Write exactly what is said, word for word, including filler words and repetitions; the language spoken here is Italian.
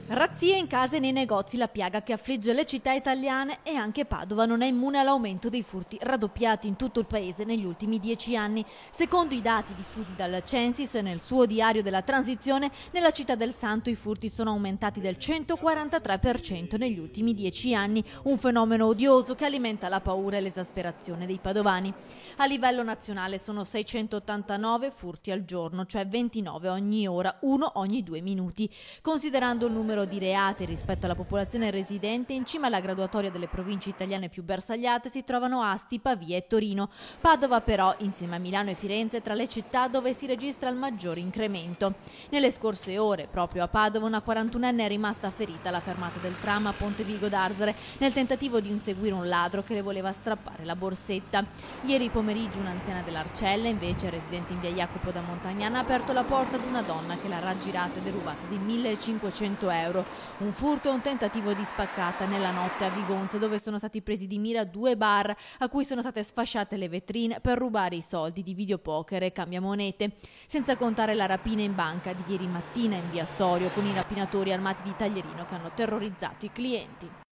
Razzie in case e nei negozi, la piaga che affligge le città italiane, e anche Padova non è immune all'aumento dei furti raddoppiati in tutto il paese negli ultimi dieci anni. Secondo i dati diffusi dal Censis nel suo diario della transizione, nella città del Santo i furti sono aumentati del centoquarantatré per cento negli ultimi dieci anni, un fenomeno odioso che alimenta la paura e l'esasperazione dei padovani. A livello nazionale sono seicentottantanove furti al giorno, cioè ventinove ogni ora, uno ogni due minuti. Considerando il numero di reati rispetto alla popolazione residente, in cima alla graduatoria delle province italiane più bersagliate si trovano Asti, Pavia e Torino. Padova però, insieme a Milano e Firenze, è tra le città dove si registra il maggiore incremento. Nelle scorse ore, proprio a Padova, una quarantunenne è rimasta ferita alla fermata del tram a Ponte Vigo d'Arzere nel tentativo di inseguire un ladro che le voleva strappare la borsetta. Ieri pomeriggio un'anziana dell'Arcella, invece residente in via Jacopo da Montagnana, ha aperto la porta ad una donna che l'ha raggirata e derubata di millecinquecento euro. Un furto e un tentativo di spaccata nella notte a Vigonza, dove sono stati presi di mira due bar a cui sono state sfasciate le vetrine per rubare i soldi di videopoker e cambiamonete. Senza contare la rapina in banca di ieri mattina in via Sorio, con i rapinatori armati di taglierino che hanno terrorizzato i clienti.